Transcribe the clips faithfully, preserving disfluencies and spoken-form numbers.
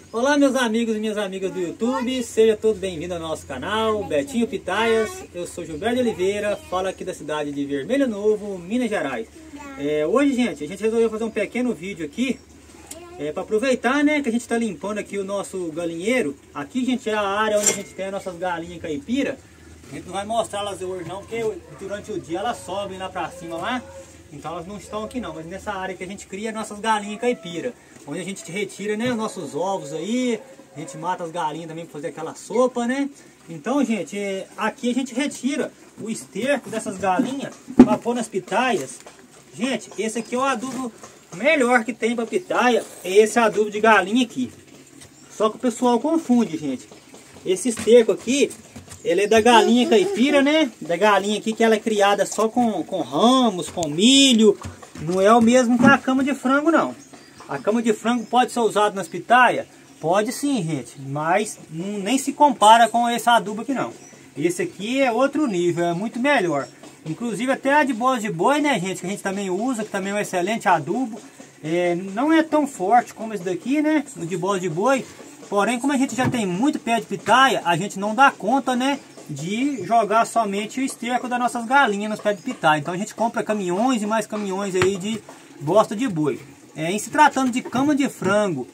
Olá meus amigos e minhas amigas do YouTube, seja todos bem-vindos ao nosso canal, Betinho Pitaias. Eu sou Gilberto Oliveira, falo aqui da cidade de Vermelho Novo, Minas Gerais. É, hoje, gente, a gente resolveu fazer um pequeno vídeo aqui, é, para aproveitar, né, que a gente está limpando aqui o nosso galinheiro. Aqui, gente, é a área onde a gente tem as nossas galinhas caipira. A gente não vai mostrá-las hoje não, porque durante o dia elas sobem lá pra cima lá, então elas não estão aqui não, mas nessa área que a gente cria nossas galinhas caipira, onde a gente retira, né, os nossos ovos aí, a gente mata as galinhas também para fazer aquela sopa, né. Então, gente, aqui a gente retira o esterco dessas galinhas para pôr nas pitaias. Gente, esse aqui é o adubo melhor que tem para pitaia, é esse adubo de galinha aqui. Só que o pessoal confunde, gente. Esse esterco aqui, ele é da galinha caipira, né? Da galinha aqui que ela é criada só com, com ramos, com milho. Não é o mesmo que a cama de frango, não. A cama de frango pode ser usada nas pitaias? Pode sim, gente. Mas não, nem se compara com esse adubo aqui, não. Esse aqui é outro nível, é muito melhor. Inclusive até a de boas de boi, né, gente? Que a gente também usa, que também é um excelente adubo. É, não é tão forte como esse daqui, né? O de boas de boi. Porém, como a gente já tem muito pé de pitaia, a gente não dá conta, né, de jogar somente o esterco das nossas galinhas nos pés de pitaia. Então a gente compra caminhões e mais caminhões aí de bosta de boi. É, em se tratando de cama de frango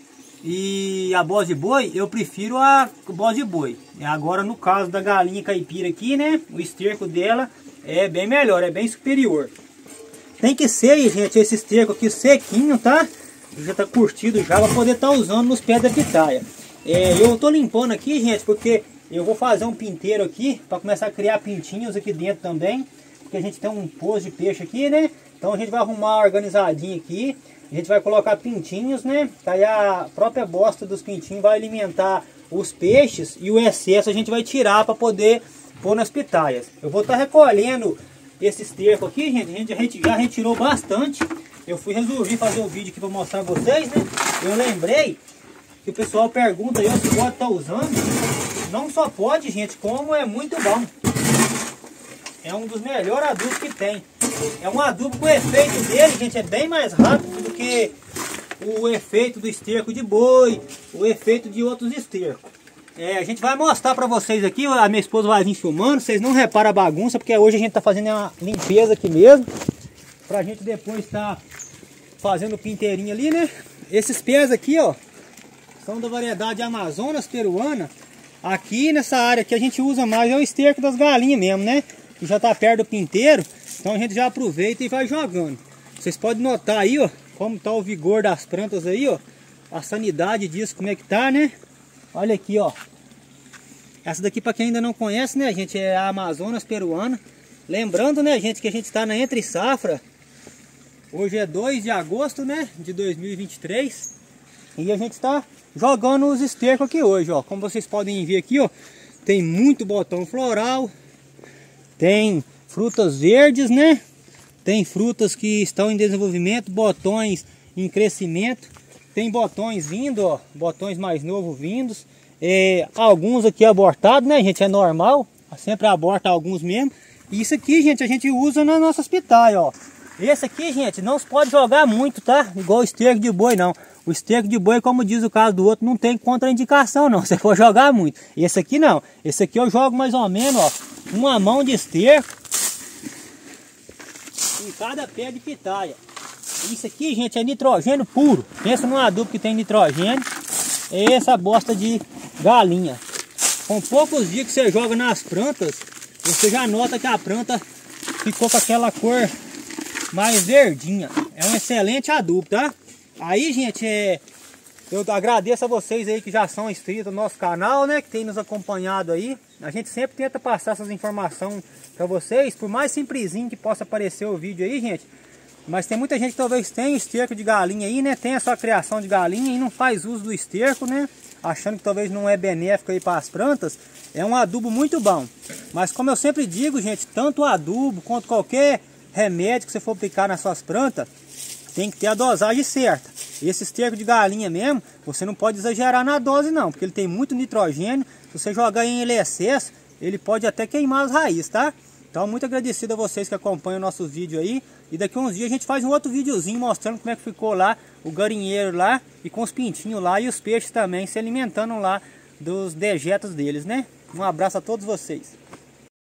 e a bosta de boi, eu prefiro a bosta de boi. E agora no caso da galinha caipira aqui, né, o esterco dela é bem melhor, é bem superior. Tem que ser, gente, esse esterco aqui sequinho, tá? Já tá curtido já, para poder estar tá usando nos pés da pitaia. É, eu tô limpando aqui, gente, porque eu vou fazer um pinteiro aqui para começar a criar pintinhos aqui dentro também, porque a gente tem um poço de peixe aqui, né? Então a gente vai arrumar organizadinho aqui, a gente vai colocar pintinhos, né? Aí a própria bosta dos pintinhos vai alimentar os peixes e o excesso a gente vai tirar para poder pôr nas pitaias. Eu vou estar tá recolhendo esse esterco aqui, gente, a gente já retirou bastante. Eu fui resolver fazer o vídeo aqui para mostrar a vocês, né? Eu lembrei que o pessoal pergunta aí se pode estar usando. Não só pode, gente, como é muito bom. É um dos melhores adubos que tem. É um adubo com o efeito dele, gente, é bem mais rápido do que o efeito do esterco de boi, o efeito de outros estercos. É, a gente vai mostrar pra vocês aqui, a minha esposa vai vir filmando, vocês não reparam a bagunça, porque hoje a gente tá fazendo uma limpeza aqui mesmo, pra gente depois estar tá fazendo o pinteirinho ali, né? Esses pés aqui, ó, são da variedade Amazonas peruana. Aqui nessa área que a gente usa mais é o esterco das galinhas mesmo, né? Que já tá perto do pinteiro, então a gente já aproveita e vai jogando. Vocês podem notar aí, ó, como tá o vigor das plantas aí, ó, a sanidade disso, como é que tá, né? Olha aqui, ó. Essa daqui, para quem ainda não conhece, né, gente, é a Amazonas peruana. Lembrando, né, gente, que a gente está na entre safra. Hoje é dois de agosto, né, de dois mil e vinte e três. E a gente está jogando os estercos aqui hoje, ó. Como vocês podem ver aqui, ó, tem muito botão floral. Tem frutas verdes, né? Tem frutas que estão em desenvolvimento, botões em crescimento. Tem botões vindo, ó, botões mais novos vindos. É, alguns aqui abortados, né, gente? É normal, sempre aborta alguns mesmo. E isso aqui, gente, a gente usa nas nossas pitaias, ó. Esse aqui, gente, não se pode jogar muito, tá? Igual o esterco de boi, não. O esterco de boi, como diz o caso do outro, não tem contraindicação, não. Você pode jogar muito. Esse aqui, não. Esse aqui eu jogo mais ou menos, ó, uma mão de esterco em cada pé de pitaia. Isso aqui, gente, é nitrogênio puro. Pensa num adubo que tem nitrogênio. É essa bosta de galinha. Com poucos dias que você joga nas plantas, você já nota que a planta ficou com aquela cor mais verdinha. É um excelente adubo, tá? Aí, gente, é... eu agradeço a vocês aí que já são inscritos no nosso canal, né? Que tem nos acompanhado aí. A gente sempre tenta passar essas informações para vocês. Por mais simplesinho que possa parecer o vídeo aí, gente, mas tem muita gente que talvez tenha esterco de galinha aí, né? Tem a sua criação de galinha e não faz uso do esterco, né? Achando que talvez não é benéfico aí para as plantas. É um adubo muito bom. Mas como eu sempre digo, gente, tanto o adubo quanto qualquer remédio que você for aplicar nas suas plantas, tem que ter a dosagem certa. Esse esterco de galinha mesmo, você não pode exagerar na dose não, porque ele tem muito nitrogênio. Se você jogar em ele excesso, ele pode até queimar as raízes, tá? Então, muito agradecido a vocês que acompanham o nosso vídeo aí. E daqui a uns dias a gente faz um outro videozinho mostrando como é que ficou lá o galinheiro lá. E com os pintinhos lá e os peixes também se alimentando lá dos dejetos deles, né? Um abraço a todos vocês.